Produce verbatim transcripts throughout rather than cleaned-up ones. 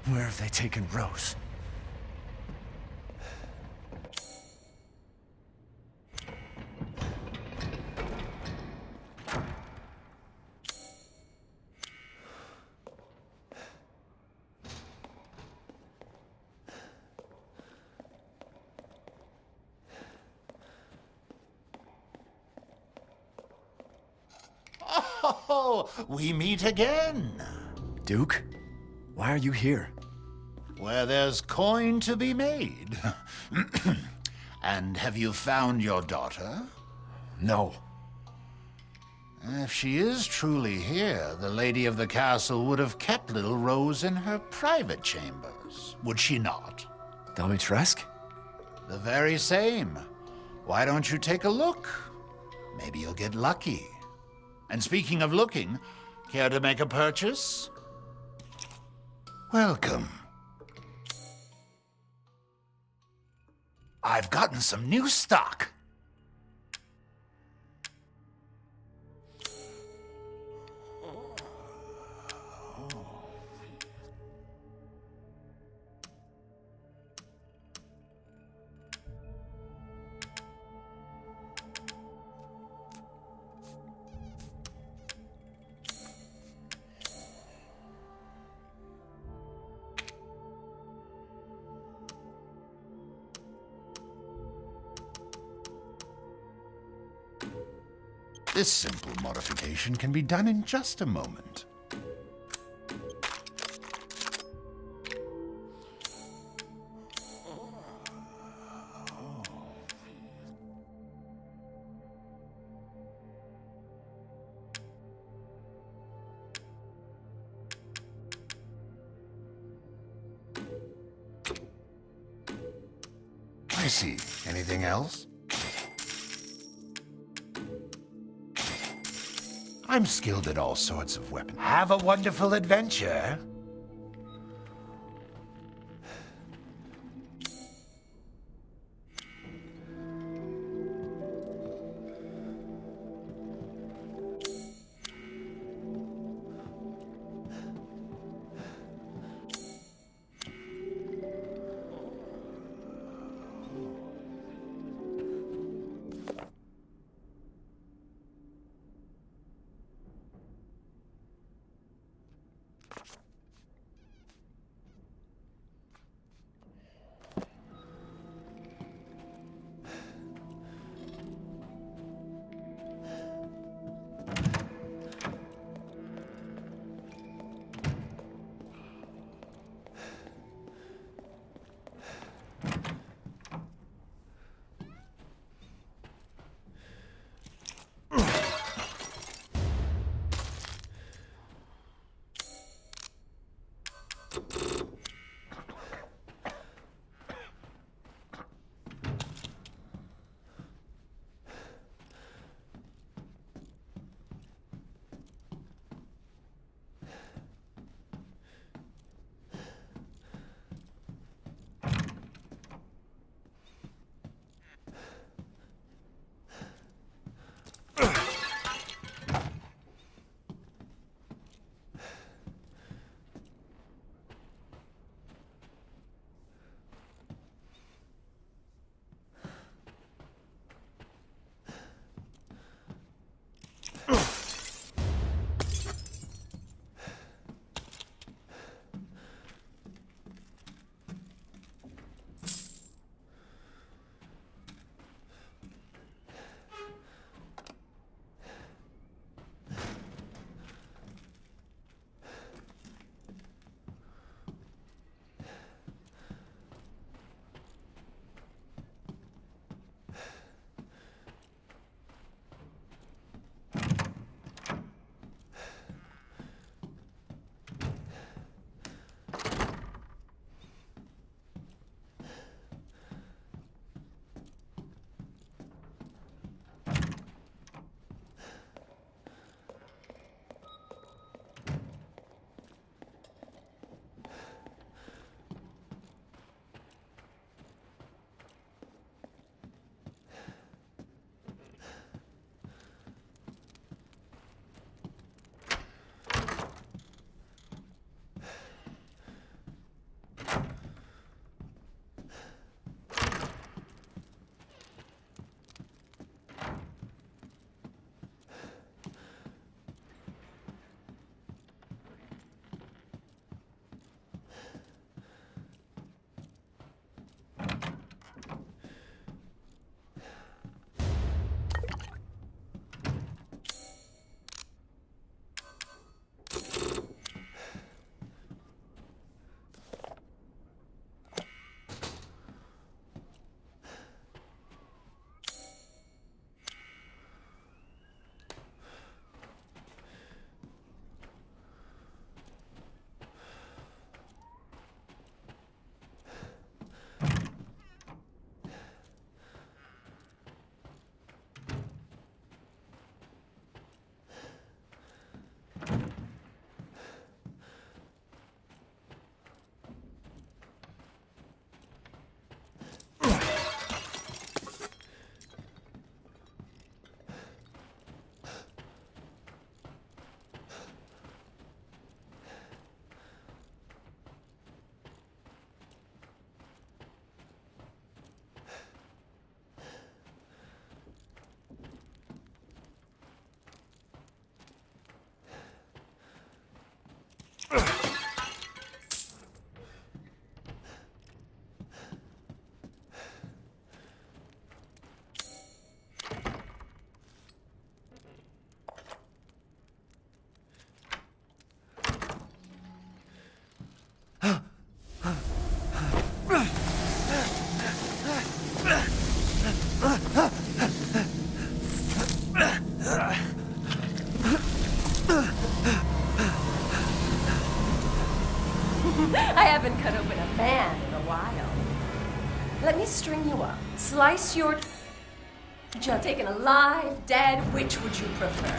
Where have they taken Rose? Oh, we meet again. Duke? Why are you here? Where there's coin to be made. And have you found your daughter? No. If she is truly here, the lady of the castle would have kept little Rose in her private chambers, would she not? Dimitrescu? The very same. Why don't you take a look? Maybe you'll get lucky. And speaking of looking, care to make a purchase? Welcome. I've gotten some new stock. This simple modification can be done in just a moment. I see. Anything else? I'm skilled at all sorts of weapons. Have a wonderful adventure. I haven't cut open a man in a while. Let me string you up. Slice your... Just taken alive, dead, which would you prefer?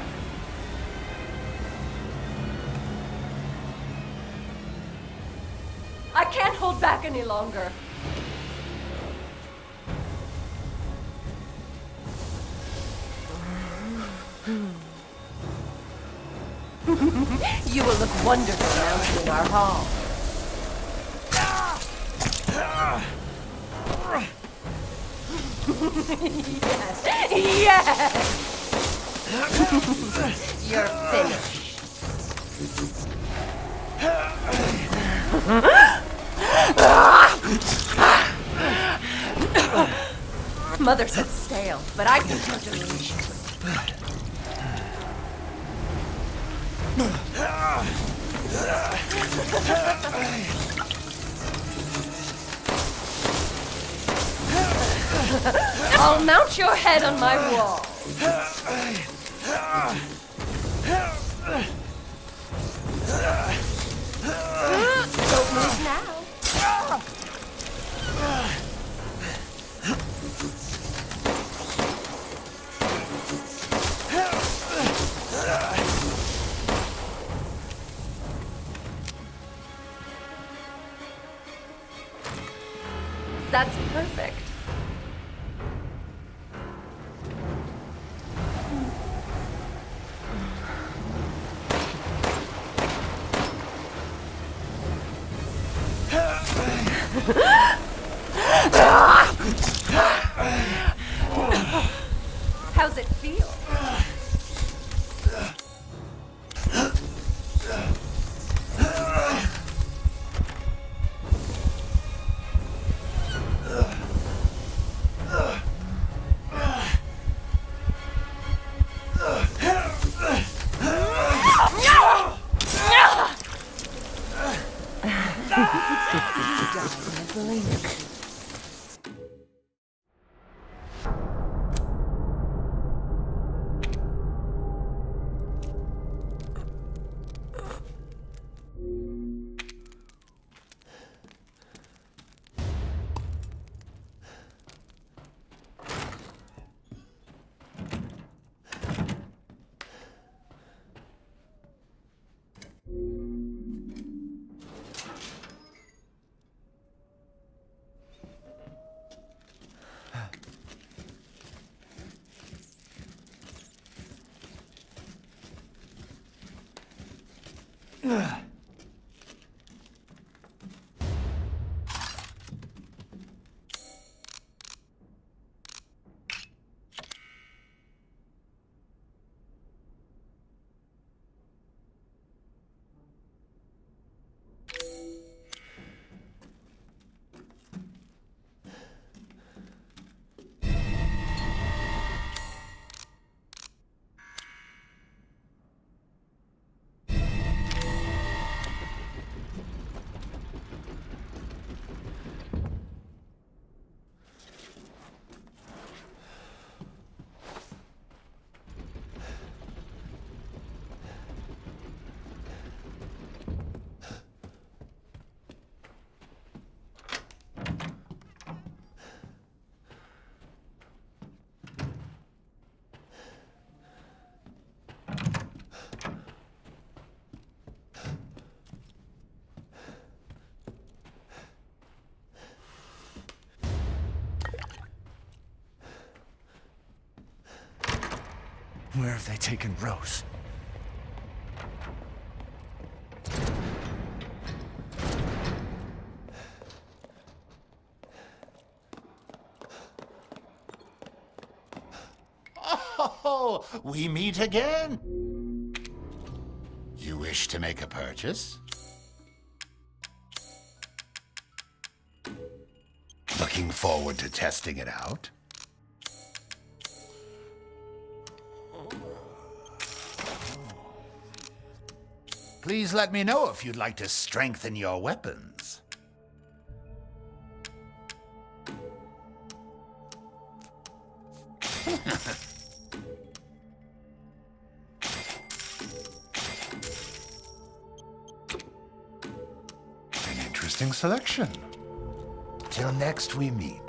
I can't hold back any longer. You will look wonderful mounted in our hall. Yes, yes! You're finished. Mother said stale, but I think you're delicious. I'll mount your head on my wall. Don't move now. That's perfect. How's it feel? Where have they taken Rose? Oh, we meet again. You wish to make a purchase? Looking forward to testing it out? Please let me know if you'd like to strengthen your weapons. interesting selection. Till next we meet.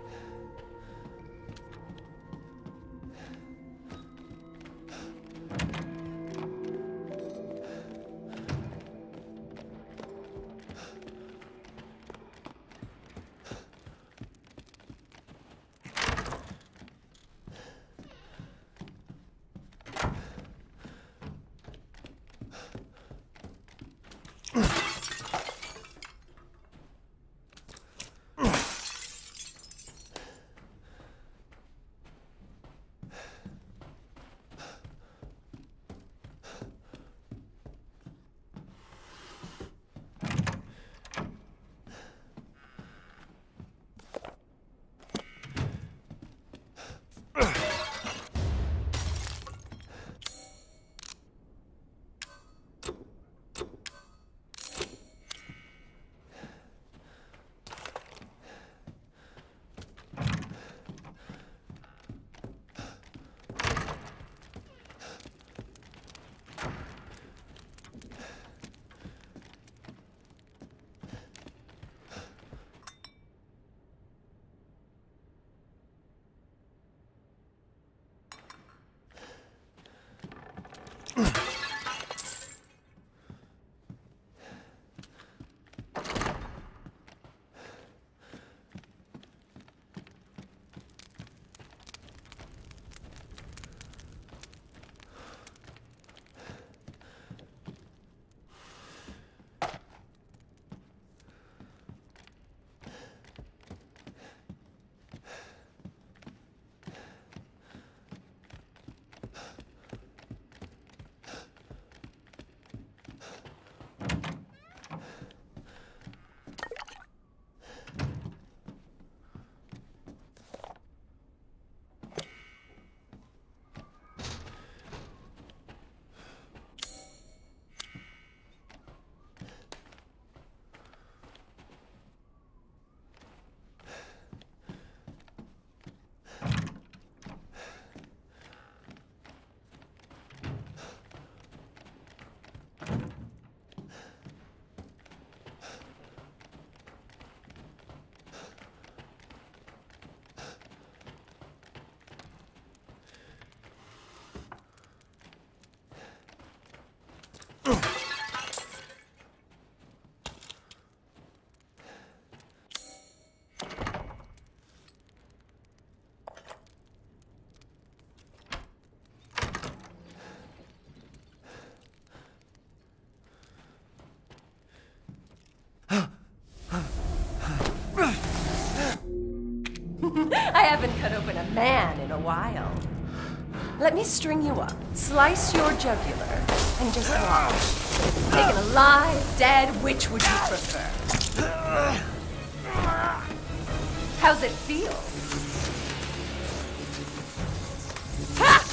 I haven't cut open a man in a while. Let me string you up, slice your jugular, and just watch. Taken alive, dead, which would you prefer? How's it feel? Ha!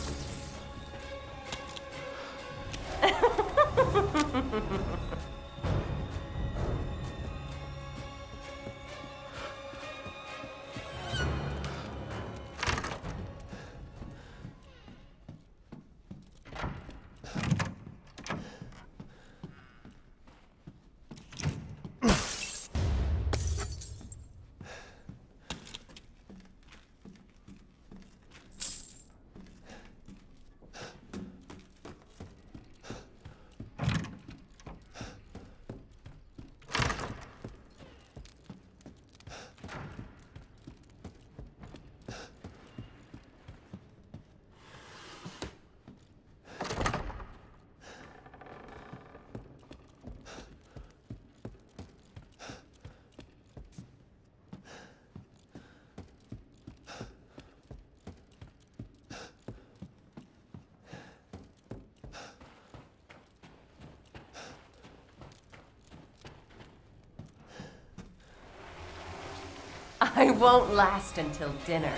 I won't last until dinner.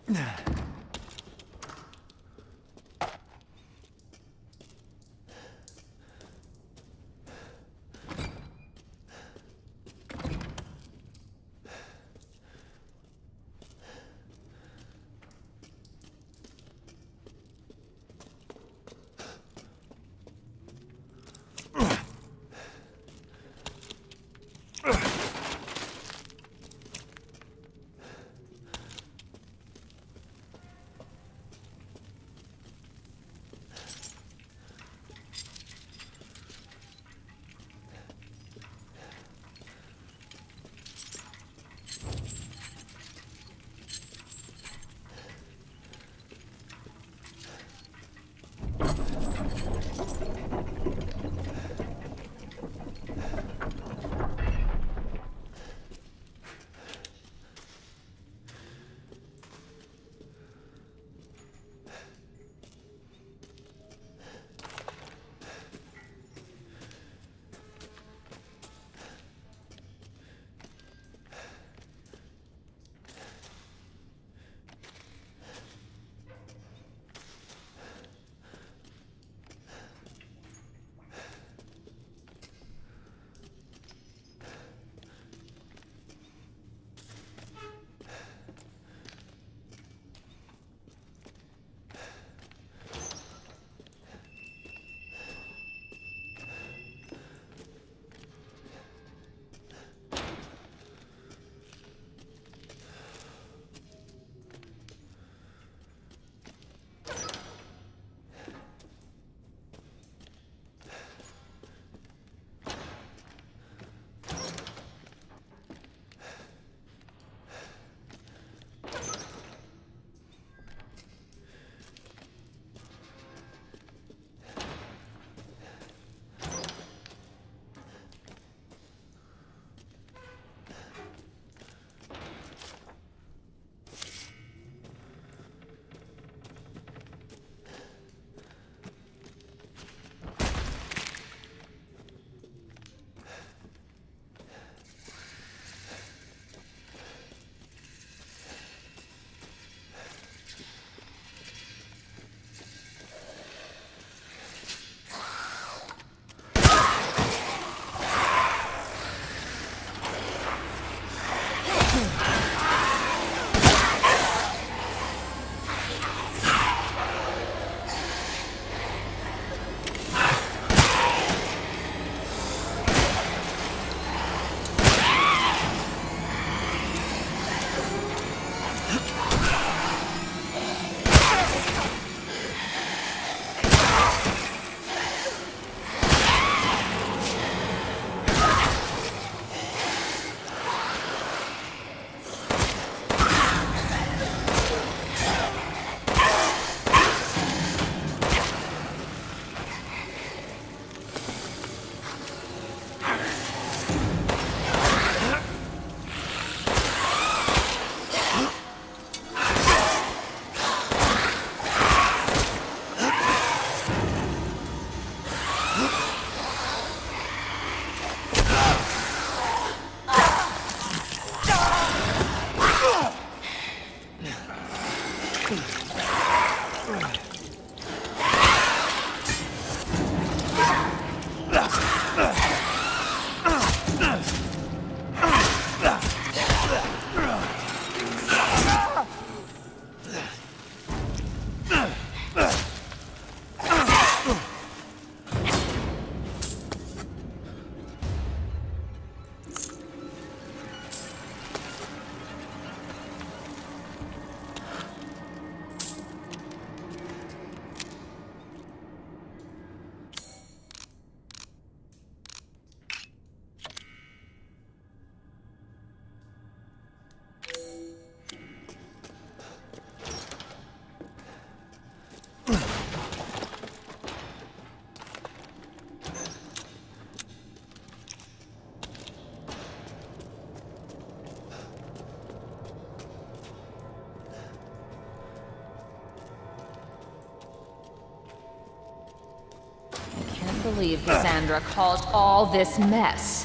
believe Cassandra caused all this mess.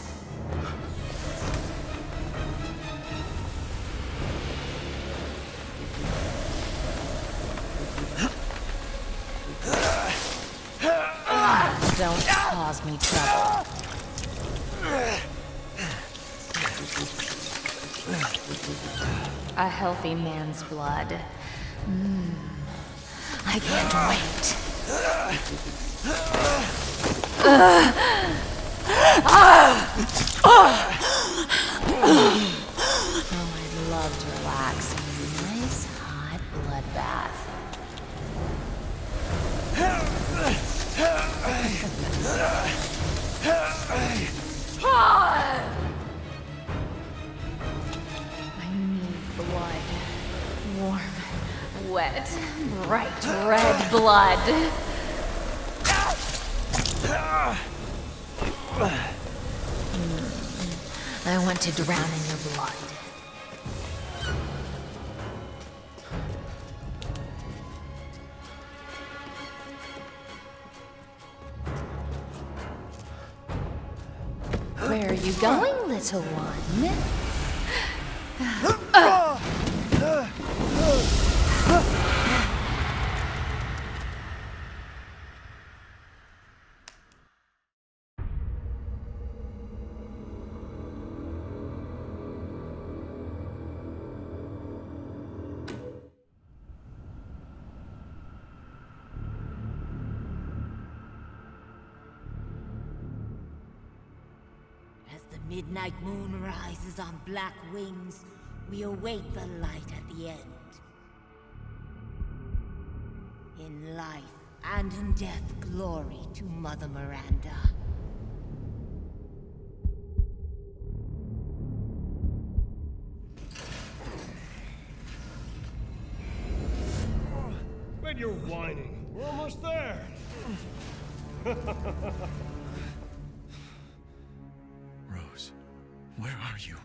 Don't cause me trouble. A healthy man's blood. Mm. I can't wait. Oh, I'd love to relax in a nice hot bloodbath. I need blood. Warm, wet, bright red blood. Mm. I want to drown in your blood. Where are you going, little one? Uh. The midnight moon rises on black wings. We await the light at the end. In life and in death, glory to Mother Miranda. When you're whining, we're almost there. Rose, where are you?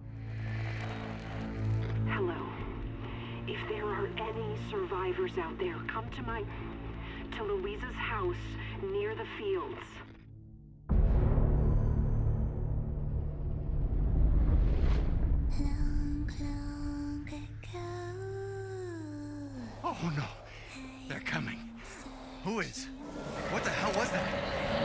Hello. If there are any survivors out there, come to my... to Louisa's house near the fields. Oh no! They're coming. Who is? What the hell was that?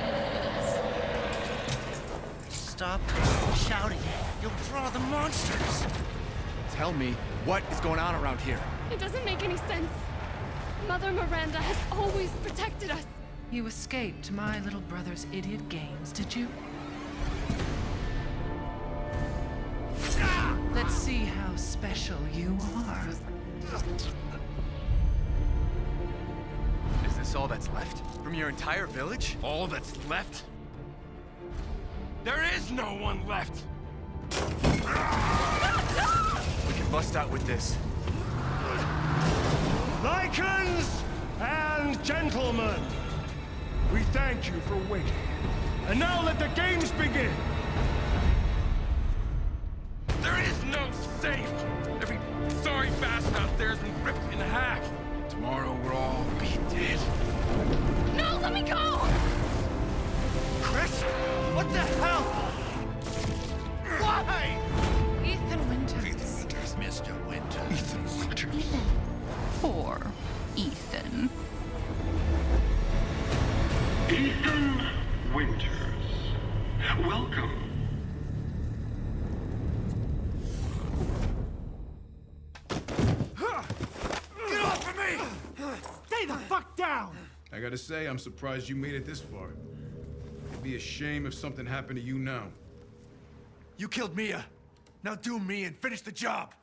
Stop shouting. You'll draw the monsters. Tell me, what is going on around here? It doesn't make any sense. Mother Miranda has always protected us. You escaped my little brother's idiot games, did you? Let's see how special you are. Is this all that's left? From your entire village? All that's left? There is no one left! We can bust out with this. Lycans and gentlemen, we thank you for waiting. And now let the games begin! There is no safe! Every sorry bastard out there has been ripped in half. Tomorrow we'll all be dead. No, let me go! Chris? What the hell? Why? Ethan Winters. Ethan Winters. Mister Winters. Ethan Winters. Ethan. Poor Ethan. Ethan Winters. Welcome. Get off of me! Stay the fuck down! I gotta say, I'm surprised you made it this far. It'd be a shame if something happened to you now. You killed Mia. Now do me and finish the job.